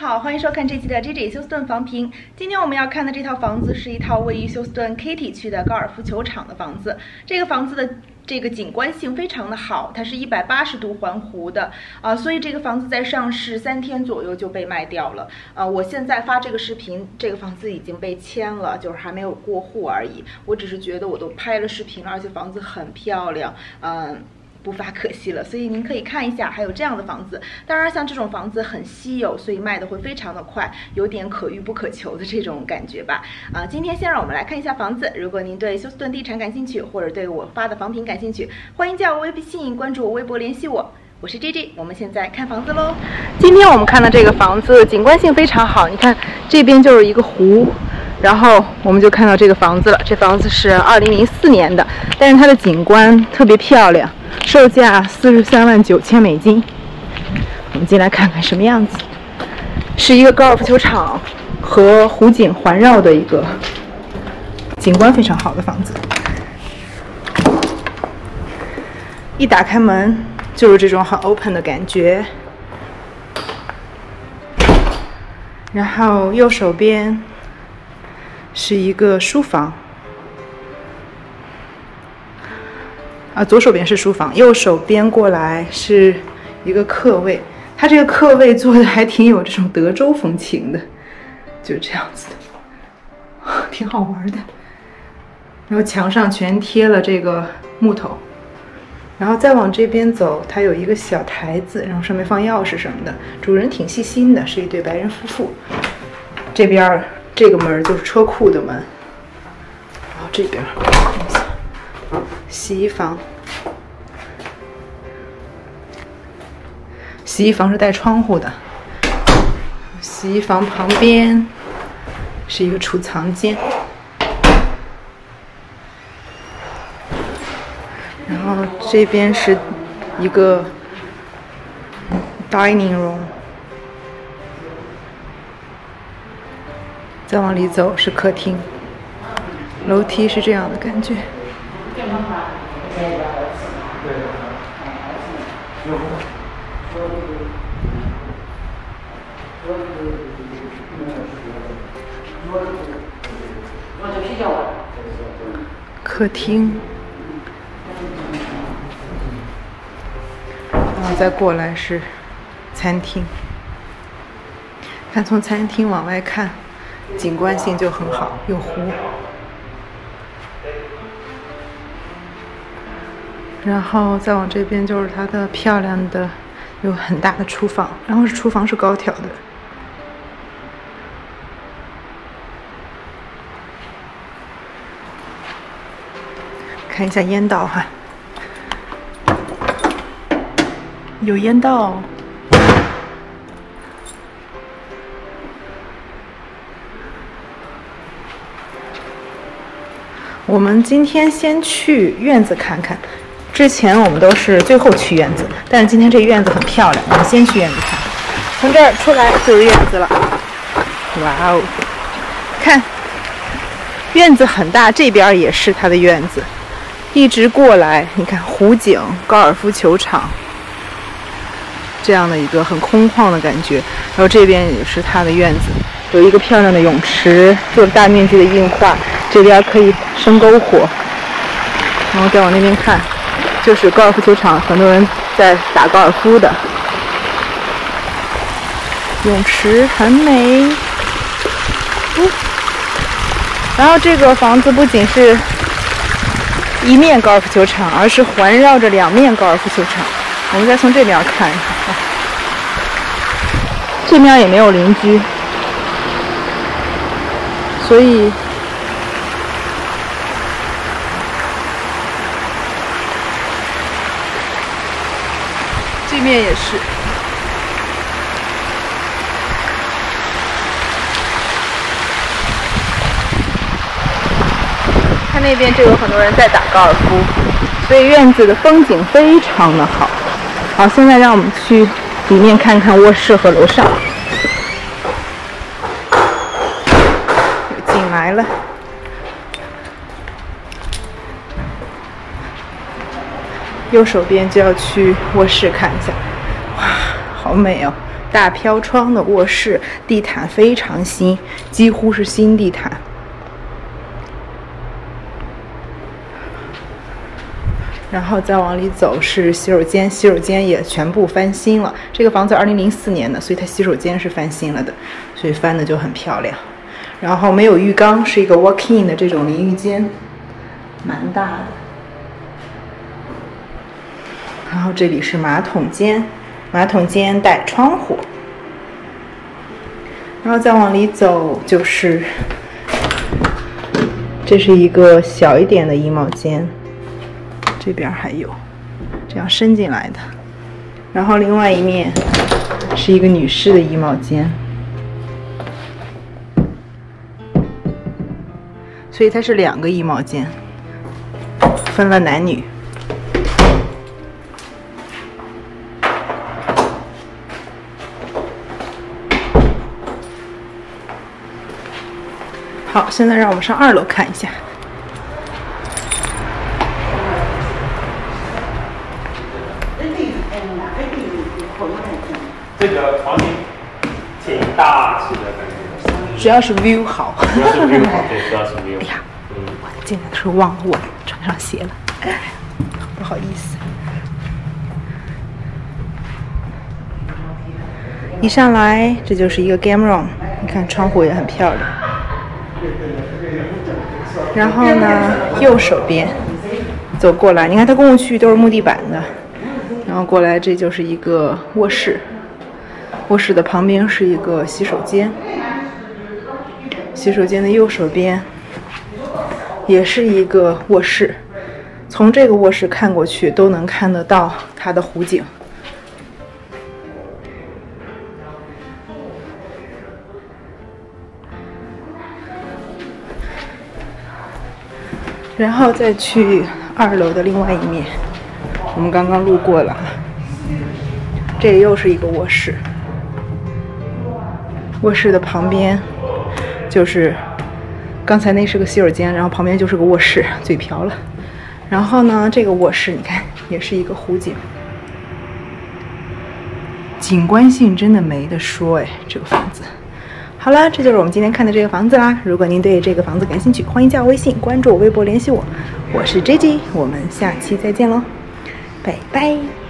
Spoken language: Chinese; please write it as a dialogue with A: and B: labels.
A: 好，欢迎收看这期的 JJ 休斯顿房评。今天我们要看的这套房子是一套位于休斯顿 Katy 区的高尔夫球场的房子。这个房子的这个景观性非常的好，它是180度环湖的所以这个房子在上市3天左右就被卖掉了。我现在发这个视频，这个房子已经被签了，就是还没有过户而已。我只是觉得我都拍了视频了，而且房子很漂亮，不发可惜了，所以您可以看一下，还有这样的房子。当然，像这种房子很稀有，所以卖的会非常的快，有点可遇不可求的这种感觉吧。今天先让我们来看一下房子。如果您对休斯顿地产感兴趣，或者对我发的房评感兴趣，欢迎加我微信，关注我微博联系我。我是 JJ， 我们现在看房子喽。今天我们看的这个房子景观性非常好，你看这边就是一个湖。然后我们就看到这个房子了，这房子是2004年的，但是它的景观特别漂亮，售价43.9万美金。我们进来看看什么样子，是一个高尔夫球场和湖景环绕的一个景观非常好的房子。一打开门就是这种很 open 的感觉，然后右手边是一个书房，左手边是书房，右手边过来是一个客位。它这个客位做的还挺有这种德州风情的，就是这样子的，挺好玩的。然后墙上全贴了这个木头，然后再往这边走，它有一个小台子，然后上面放钥匙什么的。主人挺细心的，是一对白人夫妇。这边这个门就是车库的门，然后这边洗衣房，洗衣房是带窗户的。洗衣房旁边是一个储藏间，然后这边是一个 dining room。再往里走是客厅，楼梯是这样的感觉。客厅，然后再过来是餐厅。看从餐厅往外看，景观性就很好，有湖。然后再往这边就是它的漂亮的，有很大的厨房，然后厨房是高挑的。看一下烟道哈，有烟道。我们今天先去院子看看，之前我们都是最后去院子，但是今天这院子很漂亮，我们先去院子看。从这儿出来就是院子了，哇哦！看，院子很大，这边也是它的院子，一直过来，你看湖景、高尔夫球场，这样的一个很空旷的感觉。然后这边也是它的院子，有一个漂亮的泳池，做了大面积的硬化。这边可以生篝火，然后再往那边看，就是高尔夫球场，很多人在打高尔夫的。泳池很美，然后这个房子不仅是一面高尔夫球场，而是环绕着2面高尔夫球场。我们再从这边看一下，这边也没有邻居，所以这面也是。看那边就有很多人在打高尔夫，所以院子的风景非常的好。好，现在让我们去里面看看卧室和楼上。又进来了。右手边就要去卧室看一下，哇，好美哦！ 大飘窗的卧室，地毯非常新，几乎是新地毯。然后再往里走是洗手间，洗手间也全部翻新了。这个房子2004年的，所以它洗手间是翻新了的，所以翻的就很漂亮。然后没有浴缸，是一个 walk-in 的这种淋浴间，蛮大的。然后这里是马桶间，马桶间带窗户。然后再往里走就是，这是一个小一点的衣帽间。这边还有这样伸进来的，然后另外一面是一个女士的衣帽间，所以它是2个衣帽间，分了男女。好，现在让我们上2楼看一下。
B: 这个房间挺大气的感觉，
A: 主要是 view 好。
B: 主要是 view 好，对，主要是 view。
A: 哎呀，我进来的时候忘了我穿上鞋了，不好意思。一上来这就是一个 game room， 你看窗户也很漂亮。然后呢，右手边走过来，你看它公共区域都是木地板的，然后过来这就是一个卧室。卧室的旁边是一个洗手间，洗手间的右手边也是一个卧室，从这个卧室看过去都能看得到它的湖景。然后再去2楼的另外一面，我们刚刚路过了，这又是一个卧室。卧室的旁边就是刚才那是个洗手间，然后旁边就是个卧室，嘴瓢了。然后呢，这个卧室你看也是一个湖景，景观性真的没得说哎，这个房子。好了，这就是我们今天看的这个房子啦。如果您对这个房子感兴趣，欢迎加我微信，关注我微博联系我。我是 JJ， 我们下期再见喽，拜拜。